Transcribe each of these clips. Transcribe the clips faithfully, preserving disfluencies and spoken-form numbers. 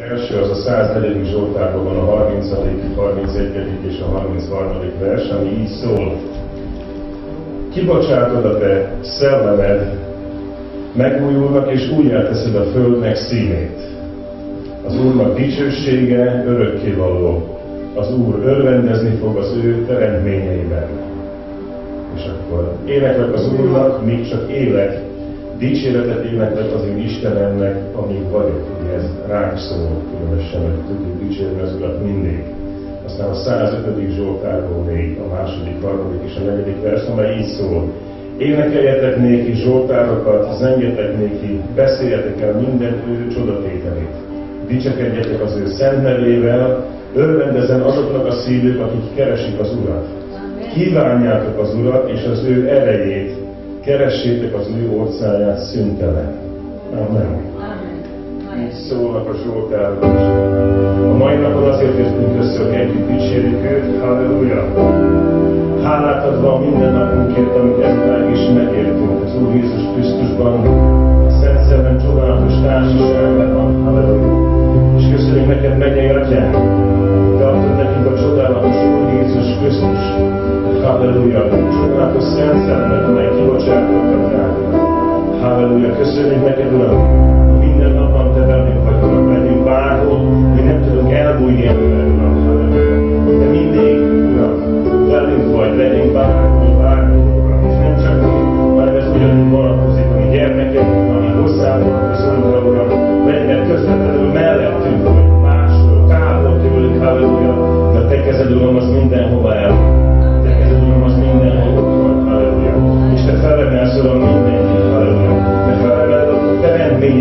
első az a száznegyedik Zsoltárban van a harmincadik, harmincegyedik és a harmincharmadik vers, ami így szól. Kibocsátod a te szellemed, megújulnak és újjá teszed a földnek színét. Az Úrnak dicsősége örökkévaló. Az Úr örvendezni fog az ő teremtményeiben. És akkor éneklek az Úrnak, míg csak élek, dicséretet éneklek az én Istenemnek, amíg vagyok. Ugye ez ránk szól, különösen, hogy tudjuk dicsérni az Urat mindig. Aztán a százötödik Zsoltárból még a második, harmadik és a negyedik vers, amely így szól. Énekeljetek néki zsoltárokat, zengjetek néki, beszéljetek el minden ő csodatételét. Dicsekedjetek az ő szent nevével, örvendezen azoknak a szívük, akik keresik az Urat. Kívánjátok az Urat és az ő erejét, keressétek az ő orcáját szüntelen. Amen. Így szólnak a zsoltárok. A mai napon azért jöttünk össze, hogy együtt dicsérjük őt. Halleluja! Hálát adva minden napunkért, amit ezzel is megértünk az Úr Jézus Krisztusban, a Szent Szellem csodálatos társaságban. Halleluja! És köszönjük neked, mennyei Atyánk, te adtad nekünk a csodálatos Úr Jézus Krisztus. Halleluja! Csodálatos Szent Szellemet, amely kibocsátott Atyánk. Halleluja! Köszönjük neked, Uram! Minden napban te velünk vagy, Uram, megyünk bárhol, mi nem tudunk elbújni előre, Uram. Halleluja! De mindig, Uram, velünk vagy, legyünk bárhol, bárhol, Uram. És nem csak mi, hanem ez ugyanúgy vonatkozik, ami gyermekek, ami hosszább vonatkozunk, Uram. Legyen közvetlenül mellettünk, vagy máshol, távol tőlünk, halleluja. De a te kezed, Uram, az mindenhova el. A te kezed, Uram, az mindenhol ott van, halleluja. És te felemelsz, Uram, mindenkit, halleluja. Te felemeled a teremtmény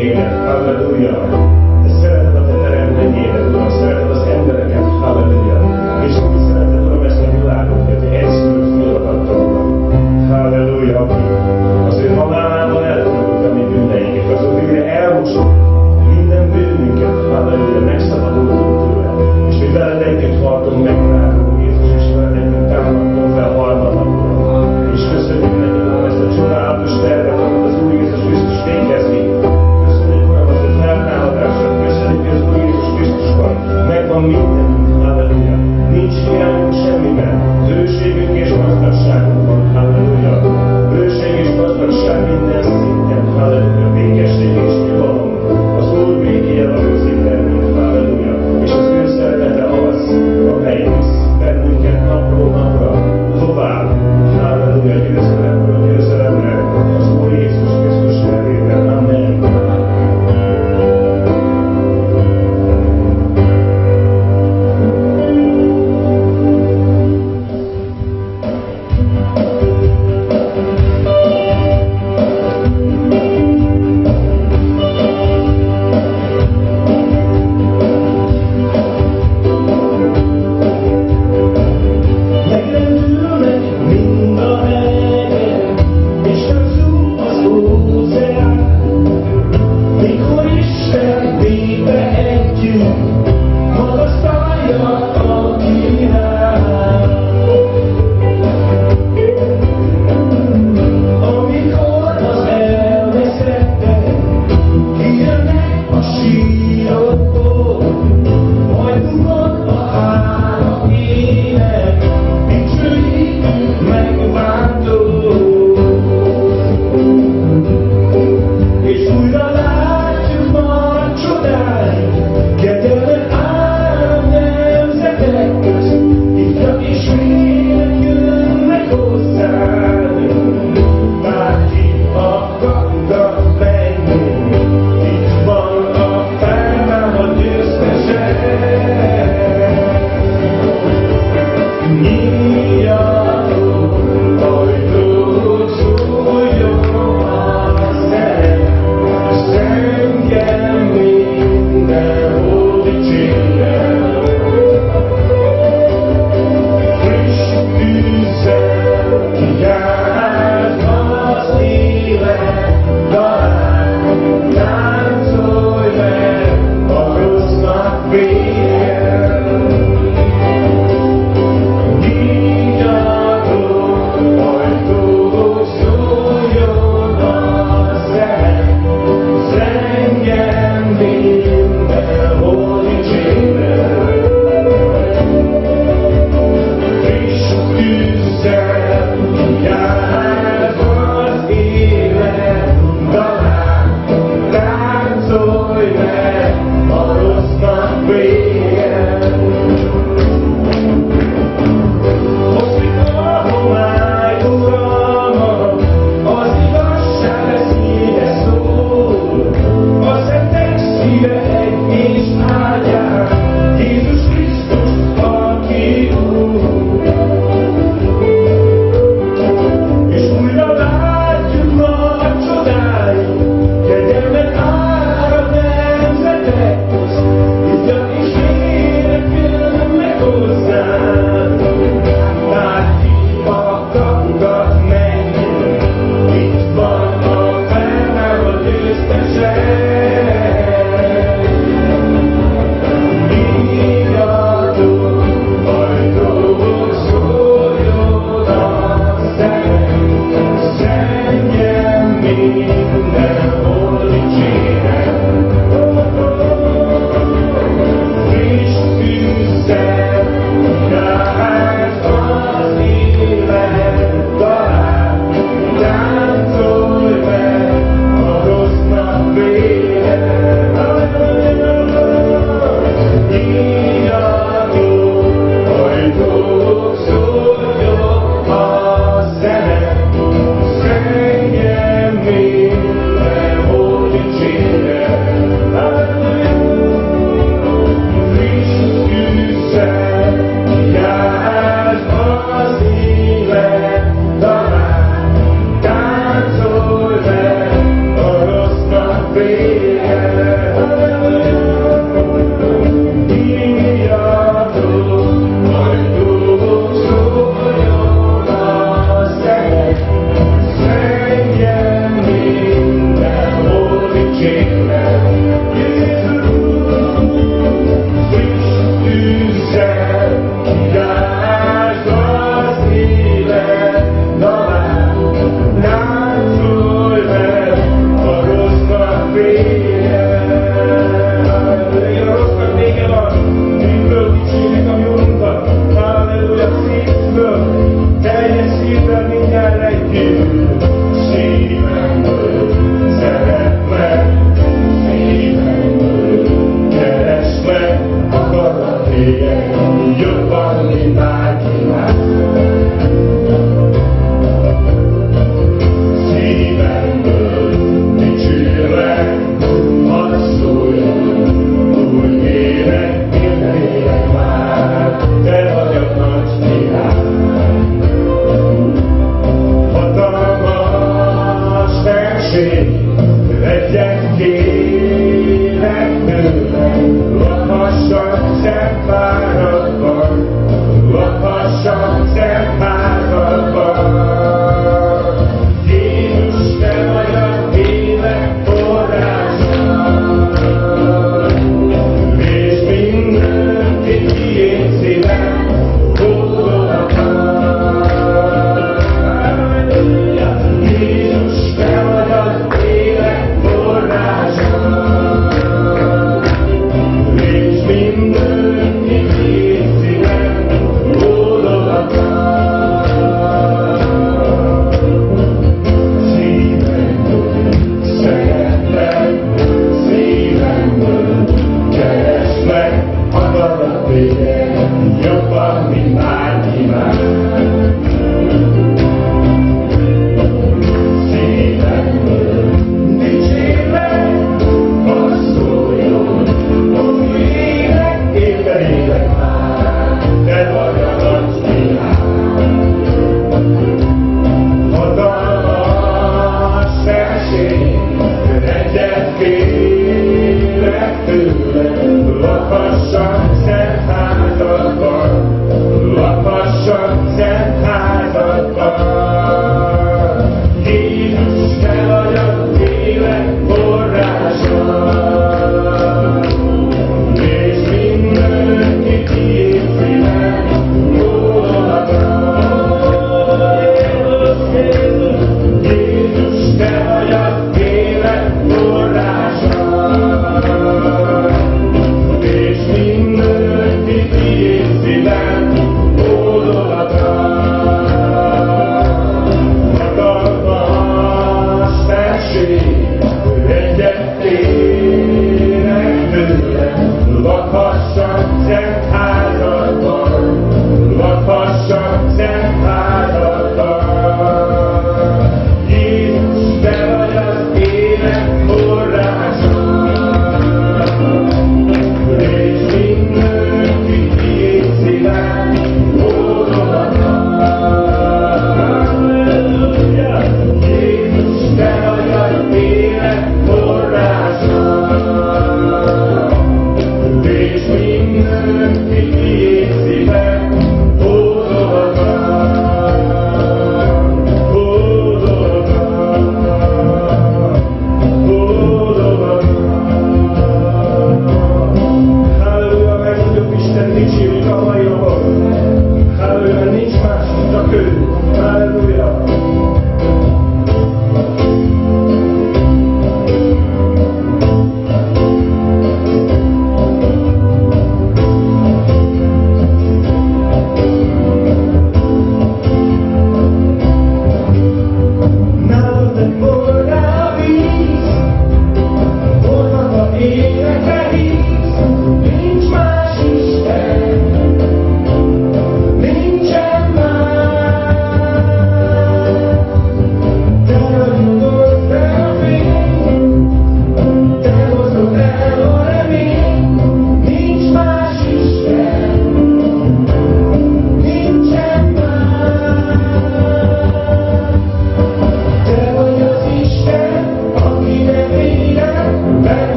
Lakassak szent házad.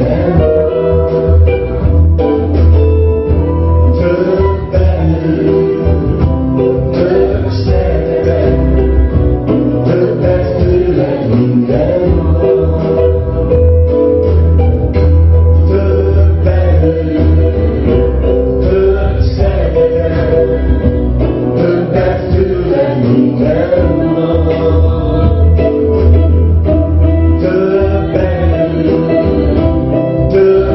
Többet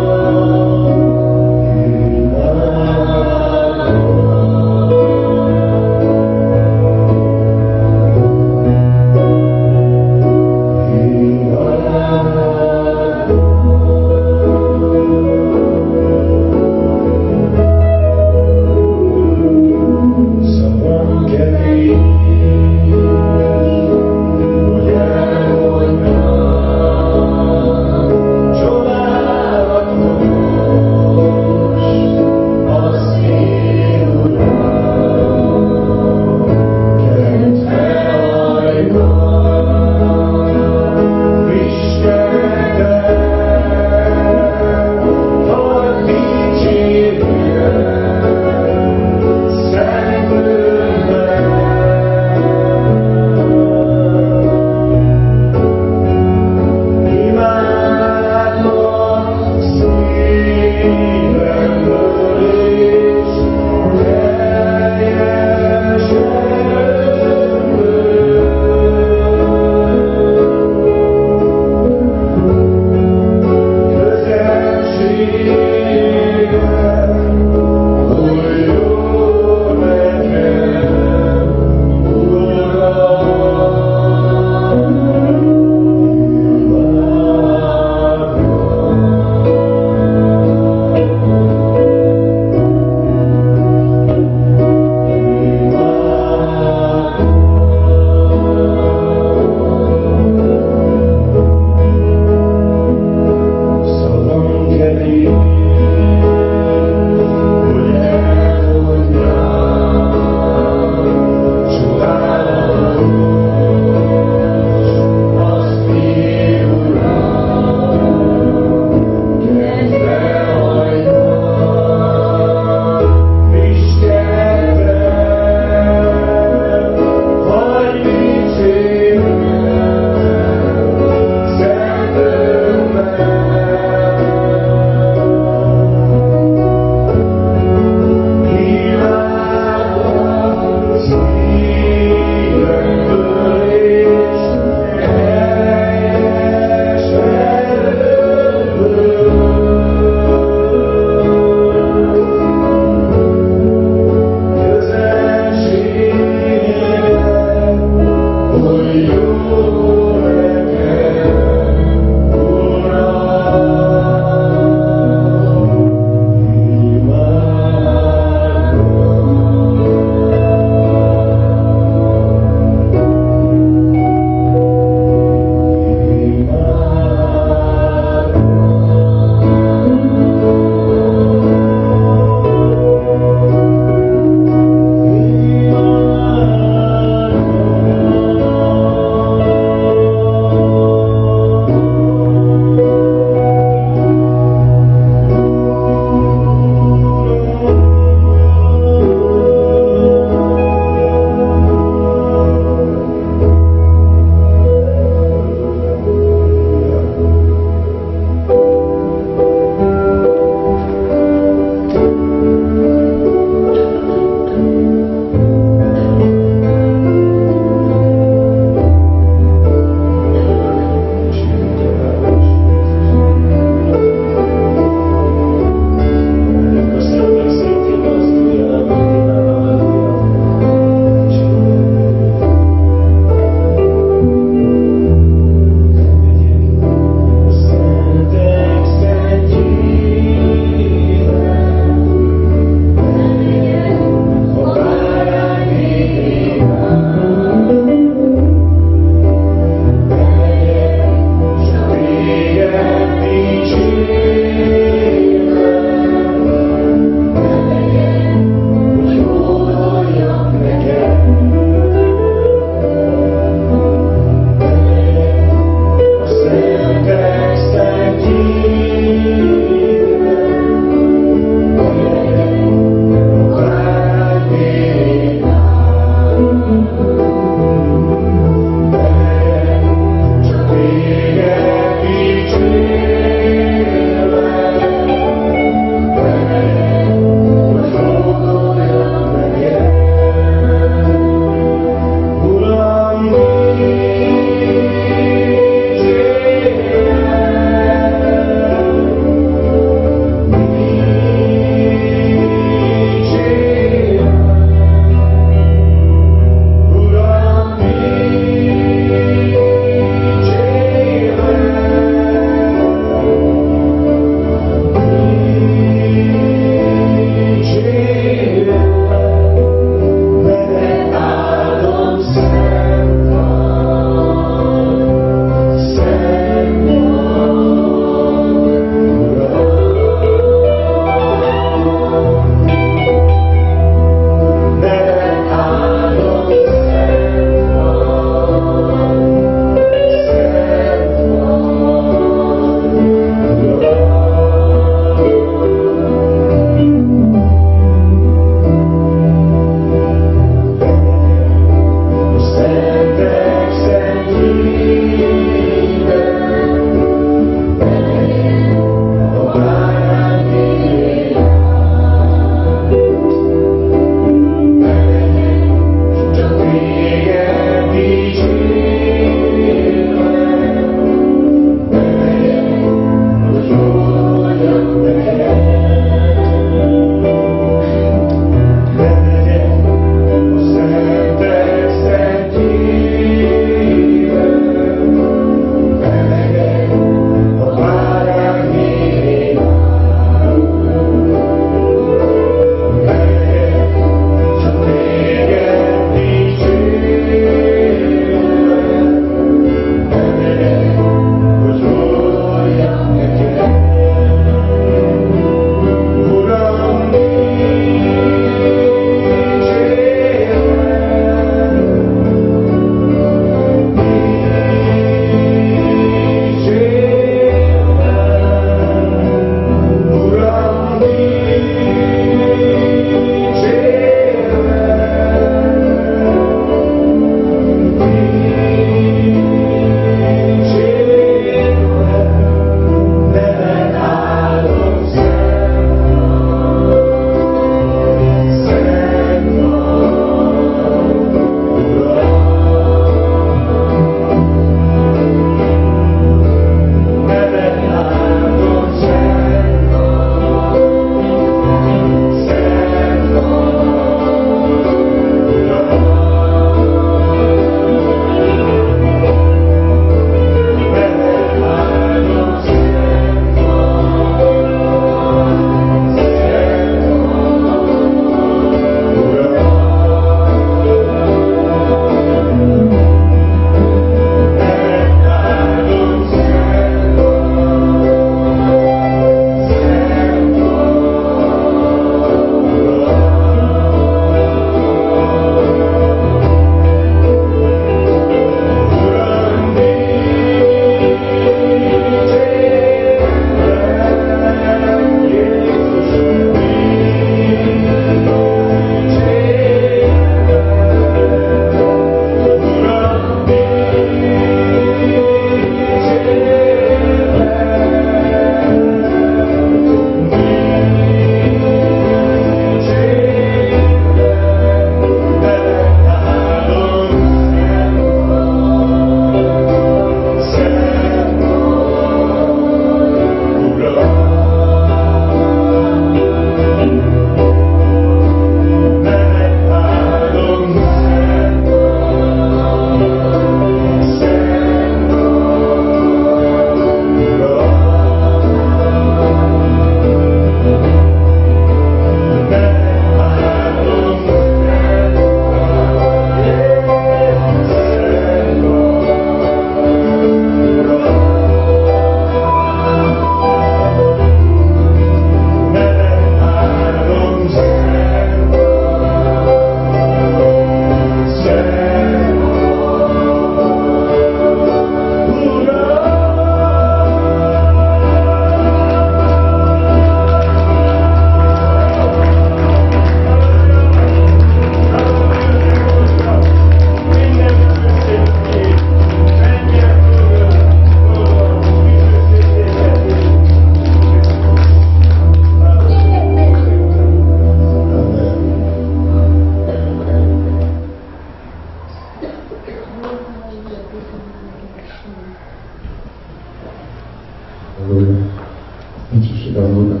Nincs az Úrnak.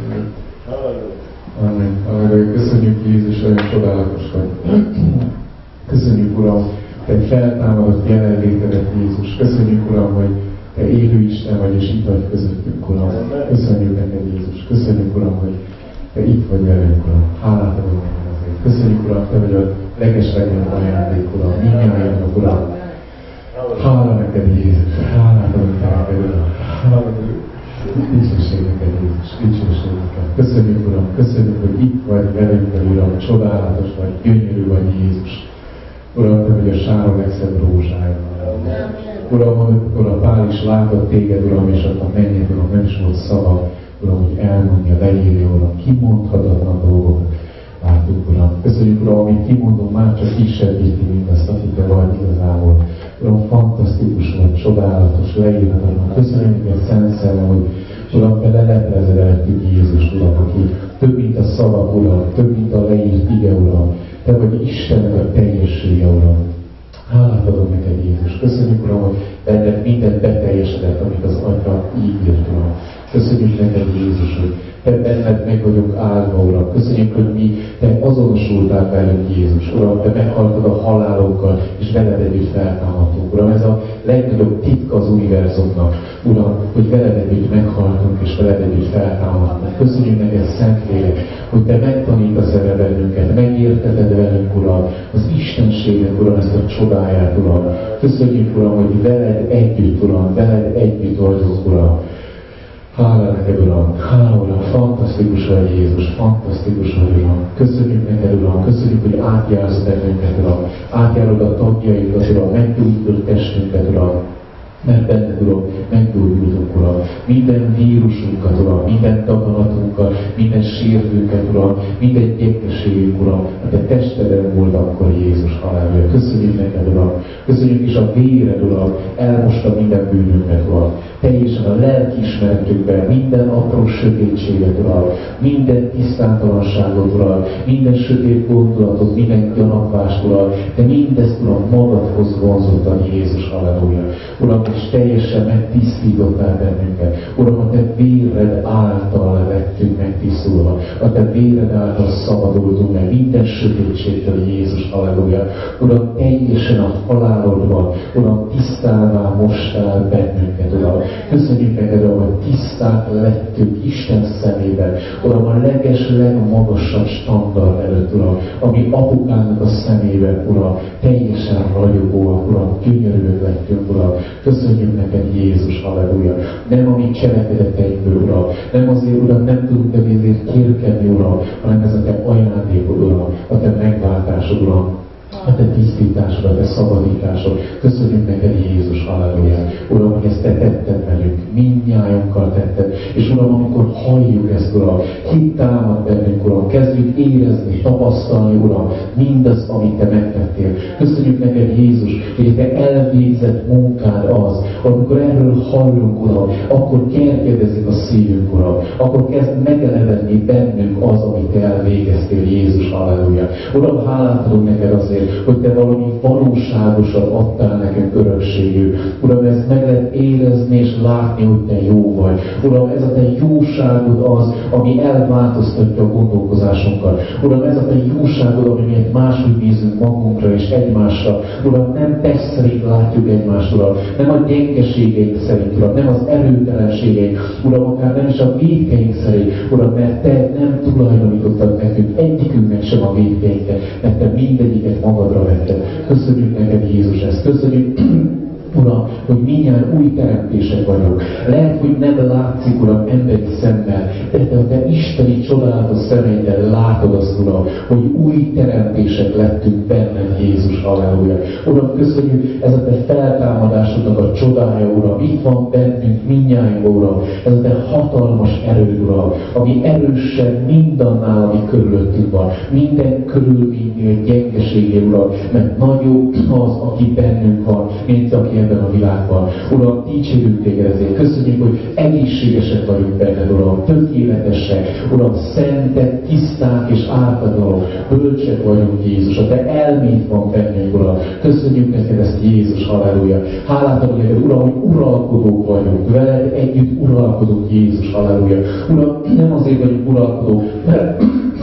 Amen. Amen. Köszönjük Jézus, olyan csodálatos vagy. Köszönjük Uram, Te feltámadott jelenlétedet Jézus. Köszönjük Uram, hogy Te élő Isten vagy, és itt vagy közöttünk Uram. Köszönjük neked Jézus. Köszönjük Uram, hogy Te itt vagy velünk Uram. Hálát adom neked azért. Köszönjük Uram, Te vagy a legeslegnagyobb ajándék Uram. Mindnyájunknak Uram. Hála neked Jézus. Hálát adom neked Uram. Dicsőség neked Jézus. Dicsőség neked. Köszönjük Uram. Köszönjük, hogy itt vagy velünk Uram. Csodálatos vagy, gyönyörű vagy Jézus. Uram, Te vagy a sáron legszebb rózsája. Uram, amikor a Pál is látott Téged, Uram, és ott a mennyed, Uram, nem is volt szava, Uram, hogy elmondja, leírja, Uram, kimondhatatlan dolgokat látunk, Uram. Köszönjük, Uram, amit kimondom, már csak kisebbíti mindazt, akit Te vagy igazából. Uram, fantasztikus vagy, csodálatos, leírhatatlan. Köszönjük neked, Szent Szellem, hogy Uram, Te leleplezed előttük Jézus, Uram, aki több, mint a szavak, Uram, több, mint a leírt ige, Uram. Te vagy Istennek a teljessége, Uram. Hálát adom neked, Jézus. Köszönjük, Uram, hogy benned mindent beteljesedett, amit az Atya ígért, Uram. Köszönjük neked, Jézus, hogy Te benned meg vagyunk áldva, Uram. Köszönjük, hogy mi Te azonosultál velünk, Jézus. Uram, Te meghaltad a halálunkkal, és veled együtt feltámadtunk. Uram, ez a legnagyobb titka az univerzumnak, Uram, hogy veled együtt meghaltunk, és veled együtt feltámadtunk. Köszönjük neked, Szentlélek, hogy Te megtanítasz erre bennünket, megérteted velünk, Uram, az Istenséget, Uram, ezt a csodáját, Uram. Köszönjük, Uram, hogy veled együtt, Uram, veled együtt vagyunk, Uram. Hála neked, Uram, hála, Uram, fantasztikus vagy Jézus, fantasztikus vagy, Uram. Köszönjük neked, Uram, köszönjük, hogy átjársz bennünket, Uram. Átjárod a tagjainkat, Uram, meggyógyítod testünket, Uram. Mert benned, Uram, meggyógyultunk, Uram. Minden vírusunkat, Uram, minden daganatunkat, minden sértőnket, Uram, minden gyengeségünk, Uram, a Te testeden volt akkor Jézus halálja. Köszönjük neked, Uram. Köszönjük is a véred, Uram, elmosta minden bűnünket, Uram. Teljesen a lelkiismeretünkben minden apró sötétséget, Uram, minden tisztátalanságot, Uram, minden sötét gondolatot, minden gyanakvást, Uram, Te mindezt, Uram, magadhoz vonzottad Jézus halálja. Uram, és teljesen megtisztítottál bennünket. Uram, a Te véred által lettünk megtisztulva. A Te véred által szabadultunk meg minden sötétségtől, Jézus, halleluja. Uram, teljesen a halálodban, Uram, tisztává mostál bennünket, Uram. Köszönjük neked, Uram, hogy tiszták lettünk Isten szemében. Uram, a leges, legmagasabb standard előtt, Uram, ami apukának a szemében, Uram, teljesen ragyogóak, Uram, gyönyörűek lettünk, Uram. Köszönjük neked, Jézus, halleluja. Nem a mi cselekedeteinkből, Uram. Nem azért, Uram, nem tudunk ezért kérkedni, Uram, hanem ez a Te ajándékod, Uram, a Te megváltásod, Uram, a Te tisztításod, a Te szabadításod. Köszönjük neked, Jézus, halleluja. Uram, hogy ezt Te tetted velünk, mindnyájunkkal tetted. És Uram, amikor halljuk ezt, Uram, hit támad bennünk, Uram, kezdjük érezni, tapasztalni, Uram, mindaz, amit Te megtettél. Köszönjük neked, Jézus, hogy Te elvégzett munkád az, amikor erről hallunk, Uram, akkor kergedezik a szívünk, Uram, akkor kezd megelevenni bennünk az, amit Te elvégeztél, Jézus, halleluja. Uram, hálát adunk neked azért, hogy Te valami valóságosat adtál nekünk örökségül. Uram, ezt meg lehet érezni és látni, hogy Te jó vagy. Uram, ez a Te jóságod az, ami elváltoztatja a gondolkozásunkat. Uram, ez a Te jóságod, ami miért máshogy nézünk magunkra és egymásra. Uram, nem test szerint látjuk egymást, Uram, nem a gyengeségeink szerint, Uram, nem az erőtelenségeink, Uram, akár nem is a vétkeink szerint, Uram, mert Te nem tulajdonítottad nekünk egyikünknek sem a vétkeinket, mert Te mindegyiket magadra vetted. Köszönjük neked, Jézus, ezt. Köszönjük, Uram, hogy mindjárt új teremtések vagyunk. Lehet, hogy nem látszik, Uram, emberi szemmel, de Te a Te isteni csodálatos szemeiddel látod azt, Uram, hogy új teremtések lettünk benned, Jézus, halleluja. Uram, köszönjük, ez a Te feltámadásodnak a csodája, Uram, itt van bennünk mindnyájunkban, Uram, ez a Te hatalmas erőd, Uram, ami erősebb mindannál, ami körülöttünk van, minden körülménynél gyengeségé, Uram, mert nagyobb az, aki bennünk van, mint aki ebben a világban. Uram, dicsérjük Téged ezért. Köszönjük, hogy egészségesek vagyunk benned, Uram, tökéletesek, Uram, szentek, tiszták és ártatlanok, bölcsek vagyunk, Jézus. A Te elméd van bennünk, Uram. Köszönjük neked ezt, Jézus, halleluja. Hálát átadom neked, Uram, hogy uralkodók vagyunk, veled együtt uralkodunk, Jézus, halleluja. Uram, nem azért vagyunk uralkodók, mert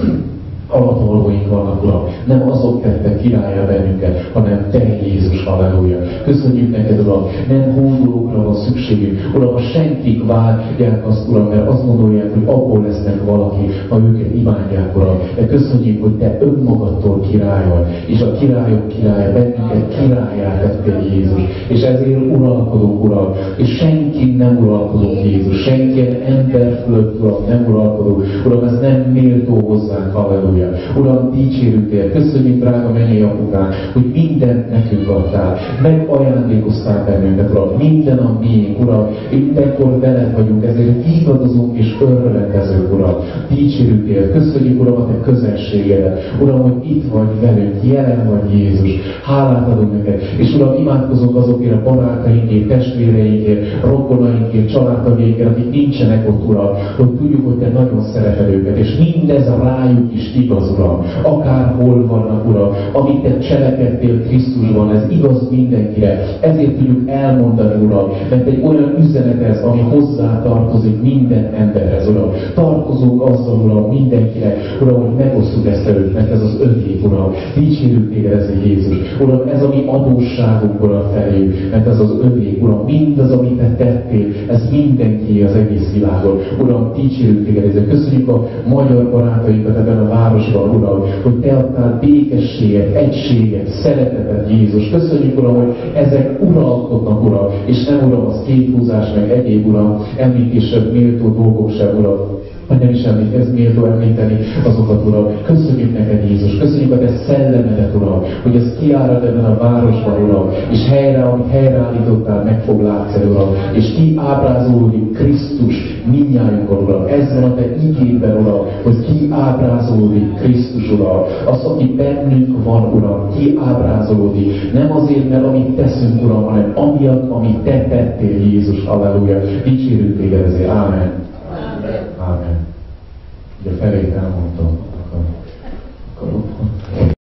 alattvalóink vannak, Uram. Nem azok tettek királlyá bennünket, hanem Te, Jézus, halleluja. Köszönjük neked, Uram, nem hódolókra van szükségünk. Uram, senkik vágyják azt, Uram, mert azt gondolják, hogy abból lesznek valaki, ha őket imádják, Uram. De köszönjük, hogy Te önmagadtól király vagy, és a királyok királya, bennünket királyá tettél, Jézus. És ezért uralkodunk, Uram, és senki nem uralkodunk, Jézus. Senki ember fölött, Uram, nem uralkodunk. Uram, ez nem méltó hozzánk, halleluja. Uram, dicsérjük Téged, köszönjük, drága mennyei apukánk, hogy mindent nekünk adtál, megajándékoztál bennünket, Uram, minden a miénk, Uram, mindenkor veled vagyunk, ezért vígadozunk és örvendezünk, Uram. Dicsérjük Téged, köszönjük, Uram, a Te közelségedet, Uram, hogy itt vagy velünk, jelen vagy, Jézus, hálát adunk neked, és Uram, imádkozunk azokért a barátainkért, testvéreinkért, rokonainkért, családtagjainkért, akik nincsenek ott, Uram, hogy tudjuk, hogy Te nagyon szereted őket, és mindez rájuk is igaz, Uram. Akárhol vannak, Uram, amit Te cselekedtél Krisztusban, ez igaz mindenkire. Ezért tudjuk elmondani, Uram, mert egy olyan üzenet ez, ami hozzá tartozik minden emberhez, Uram. Tartozunk azzal, Uram, mindenkinek, Uram, hogy megosztjuk ezt előtt, mert ez az övék, Uram. Dicsérjük Téged, ez a Jézus. Uram, ez a mi adósságunk, Uram, feléjük, mert ez az övék, Uram. Mindaz, amit Te tettél, ez mindenki az egész világon. Uram, dicsérjük Téged, ezért köszönjük a magyar barátainkat ebben a városban, Uram, hogy Te adtál békességet, egységet, szeretetet, Jézus. Köszönjük, Uram, hogy ezek uralkodnak, Uram, és nem, Uram, az kéthúzás, meg egyéb, Uram, említésed méltó dolgok sem, Uram. Hogy nem is említ, ez méltó említeni azokat, Uram. Köszönjük neked, Jézus, köszönjük a Te szellemedet, Uram, hogy ez kiárad ebben a városban, Uram, és helyre, amit helyreállítottál, meg fog látszani, Uram, és kiábrázolódik Krisztus mindnyájunkon, Uram. Ez van a Te igédben, Uram, hogy kiábrázolódik Krisztus, Uram. Az, aki bennünk van, Uram, kiábrázolódik. Nem azért, mert amit teszünk, Uram, hanem amiatt, amit Te tettél, Jézus, halleluja. Dicsérjük Téged ezért. Ámen. Amen. Ugye felét elmondtam. Akkor, akkor